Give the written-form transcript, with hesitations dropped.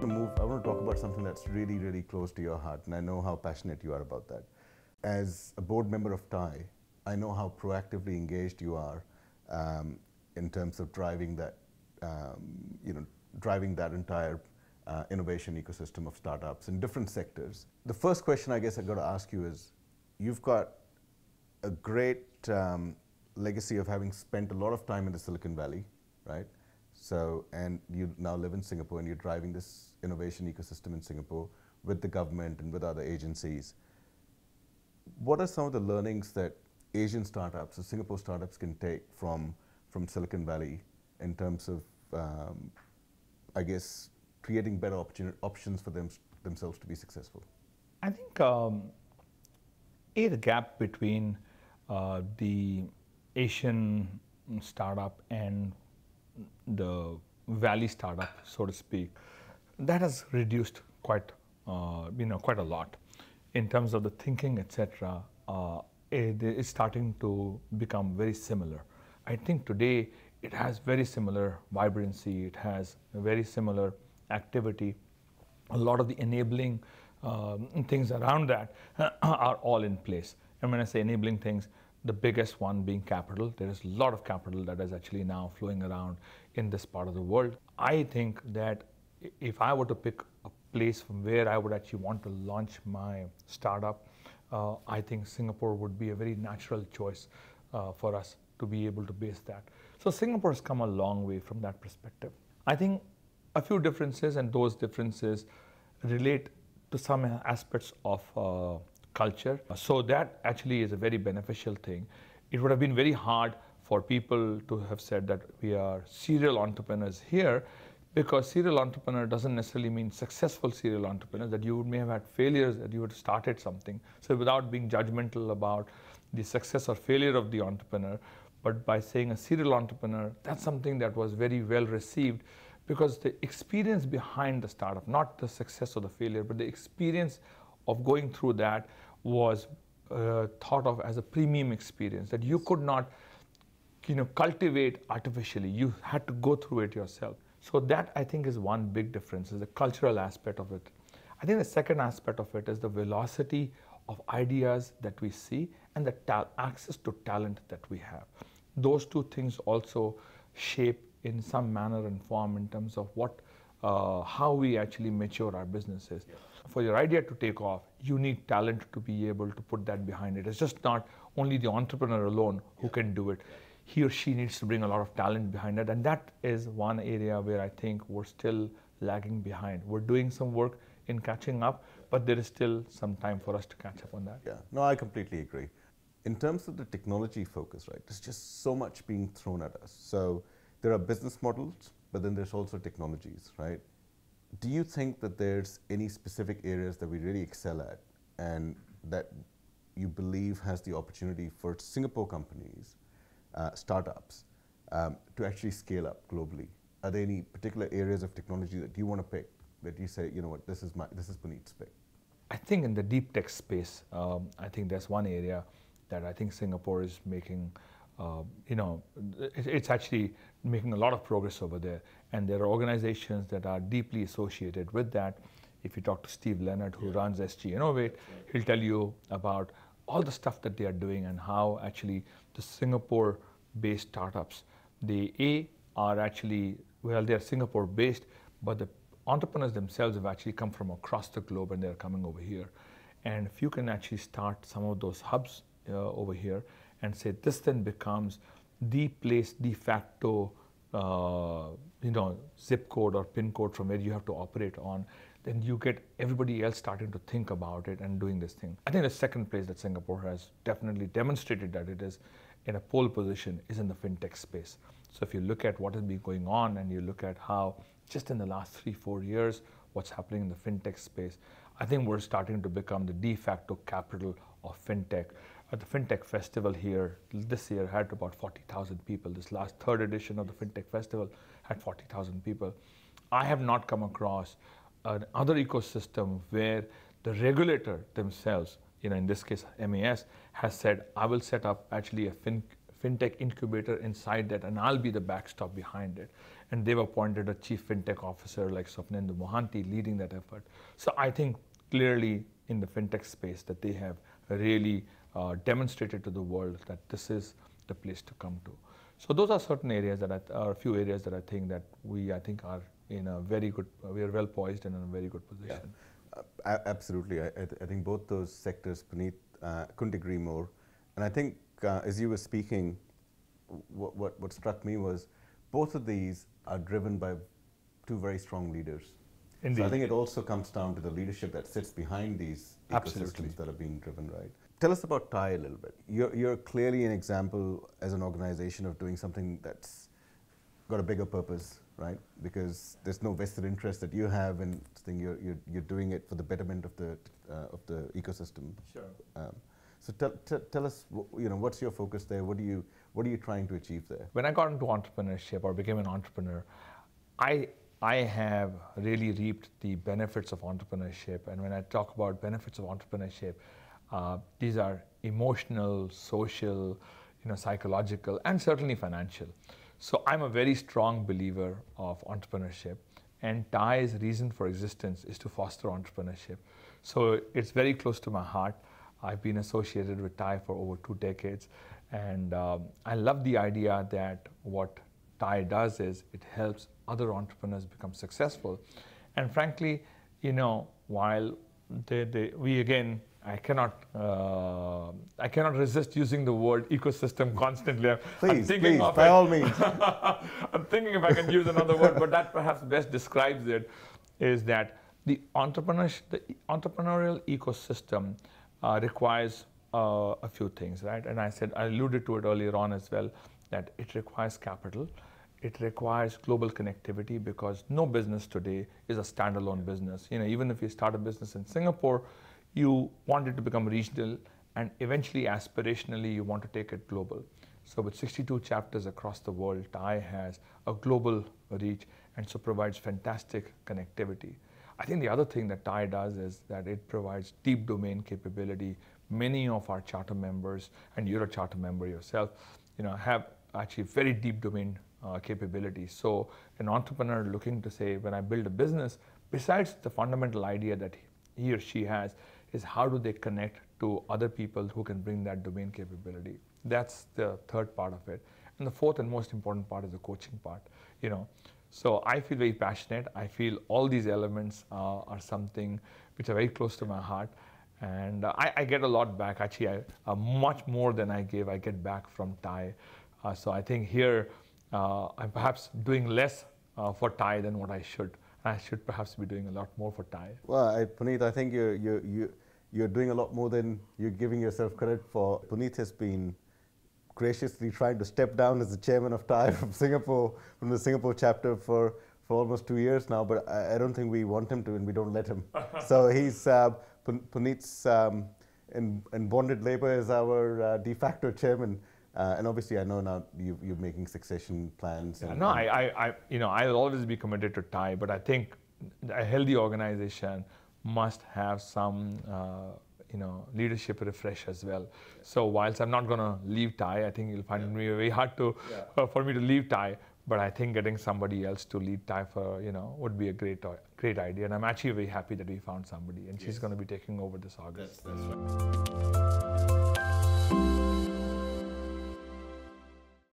I want to talk about something that's really, really close to your heart, and I know how passionate you are about that. As a board member of TIE, I know how proactively engaged you are in terms of driving that, driving that entire innovation ecosystem of startups in different sectors. The first question I guess I've got to ask you is, you've got a great legacy of having spent a lot of time in the Silicon Valley, right? So, and you now live in Singapore and you're driving this innovation ecosystem in Singapore with the government and with other agencies. What are some of the learnings that Asian startups or Singapore startups can take from Silicon Valley in terms of, I guess, creating better options for themselves to be successful? I think the gap between the Asian startup and the Valley startup, so to speak, that has reduced quite a lot in terms of the thinking, etc. It is starting to become very similar. I think today it has very similar vibrancy. It has a very similar activity. A lot of the enabling things around that are all in place. And when I say enabling things, the biggest one being capital. There is a lot of capital that is actually now flowing around in this part of the world. I think that if I were to pick a place from where I would actually want to launch my startup, I think Singapore would be a very natural choice for us to be able to base that. So Singapore has come a long way from that perspective. I think a few differences, and those differences relate to some aspects of culture. So that actually is a very beneficial thing. It would have been very hard for people to have said that we are serial entrepreneurs here, because serial entrepreneur doesn't necessarily mean successful serial entrepreneur, that you may have had failures, that you would have started something. So without being judgmental about the success or failure of the entrepreneur, but by saying a serial entrepreneur, that's something that was very well received, because the experience behind the startup, not the success or the failure, but the experience of going through that was thought of as a premium experience that you could not cultivate artificially. You had to go through it yourself. So that, I think, is one big difference, is the cultural aspect of it. I think the second aspect of it is the velocity of ideas that we see and the access to talent that we have. Those two things also shape in some manner and form in terms of how we actually mature our businesses. Yeah. For your idea to take off, you need talent to be able to put that behind it. It's just not only the entrepreneur alone who can do it. He or she needs to bring a lot of talent behind it, and that is one area where I think we're still lagging behind. We're doing some work in catching up, but there is still some time for us to catch up on that. Yeah, no, I completely agree. In terms of the technology focus, right, there's just so much being thrown at us. So there are business models, but then there's also technologies, right? Do you think that there's any specific areas that we really excel at and that you believe has the opportunity for Singapore companies, startups, to actually scale up globally? Are there any particular areas of technology that you want to pick, that you say, you know what, this is Puneet's pick? I think in the deep tech space, I think there's one area that I think Singapore is making, it's actually making a lot of progress over there. And there are organizations that are deeply associated with that. If you talk to Steve Leonard, who runs SG Innovate, he'll tell you about all the stuff that they are doing and how actually the Singapore-based startups, they are actually, well, they're Singapore-based, but the entrepreneurs themselves have actually come from across the globe and they're coming over here. And if you can actually start some of those hubs over here and say this then becomes the place de facto, zip code or pin code from where you have to operate on, then you get everybody else starting to think about it and doing this thing. I think the second place that Singapore has definitely demonstrated that it is in a pole position is in the fintech space. So if you look at what has been going on and you look at how just in the last 3-4 years, what's happening in the fintech space, I think we're starting to become the de facto capital of fintech. At the FinTech Festival here, this year had about 40,000 people. This last third edition of the FinTech Festival had 40,000 people. I have not come across another ecosystem where the regulator themselves, in this case MAS, has said, I will set up actually a fintech incubator inside that and I'll be the backstop behind it. and they've appointed a chief fintech officer like Swapnendu Mohanty leading that effort. So I think clearly in the fintech space that they have really demonstrated to the world that this is the place to come to. So those are certain areas that are a few areas that I think that I think are in a very good, we are well poised and in a very good position. Yeah. Absolutely. I think both those sectors, Puneet, couldn't agree more. And I think as you were speaking, what struck me was both of these are driven by two very strong leaders. Indeed. So I think it also comes down to the leadership that sits behind these Absolutely. ecosystems that are being driven, right? Tell us about TIE a little bit. You're clearly an example as an organization of doing something that's got a bigger purpose, right? Because there's no vested interest that you have in this thing. You're doing it for the betterment of the ecosystem. Sure. So tell us, what's your focus there? What are you trying to achieve there? When I got into entrepreneurship or became an entrepreneur, I have really reaped the benefits of entrepreneurship. And when I talk about benefits of entrepreneurship, these are emotional, social, psychological, and certainly financial. So I'm a very strong believer of entrepreneurship, and TIE's reason for existence is to foster entrepreneurship. So it's very close to my heart. I've been associated with TIE for over 2 decades, and I love the idea that what TIE does is it helps other entrepreneurs become successful. And frankly, while I cannot resist using the word ecosystem constantly. Please, by all means. I'm thinking if I can use another word, but that perhaps best describes it, is that the entrepreneurial ecosystem requires a few things, right? And I alluded to it earlier on as well, that it requires capital. It requires global connectivity, because no business today is a standalone business. Even if you start a business in Singapore, you want it to become regional, and eventually, aspirationally, you want to take it global. So with 62 chapters across the world, TIE has a global reach, and so provides fantastic connectivity. I think the other thing that TIE does is that it provides deep domain capability. Many of our charter members, and you're a charter member yourself, have actually very deep domain capability. So an entrepreneur looking to say, when I build a business, besides the fundamental idea that he or she has, is how do they connect to other people who can bring that domain capability. That's the third part of it. And the fourth and most important part is the coaching part. So I feel very passionate. I feel all these elements are something which are very close to my heart. And I get a lot back. Actually, much more than I give, I get back from TIE. So I think here, I'm perhaps doing less for TIE than what I should. I should perhaps be doing a lot more for TIE. Well, Puneet, I think you're doing a lot more than you're giving yourself credit for. Puneet has been graciously trying to step down as the chairman of TIE from the Singapore chapter for almost 2 years now, but I don't think we want him to, and we don't let him. So he's, Puneet's in bonded labor as our de facto chairman. And obviously, I know now you're making succession plans. Yeah, I'll always be committed to TIE, but I think a healthy organization must have some, leadership refresh as well. So whilst I'm not going to leave TIE, I think you'll find it very hard for me to leave TIE. But I think getting somebody else to lead TIE would be a great idea. And I'm actually very happy that we found somebody, and she's going to be taking over this August. That's right.